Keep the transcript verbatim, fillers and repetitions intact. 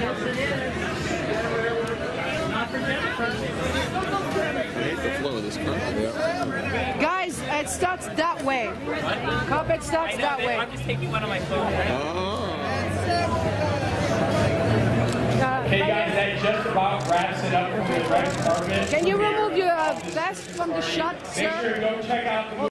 hate the flow of this car. Yeah. Guys, it starts that way. Carpet starts that way. I'm just taking one of my phones. Oh. Okay, guys, that just about wraps it up for the red carpet. Can you remove your uh, vest from the shot, sir? Make sure to go check out the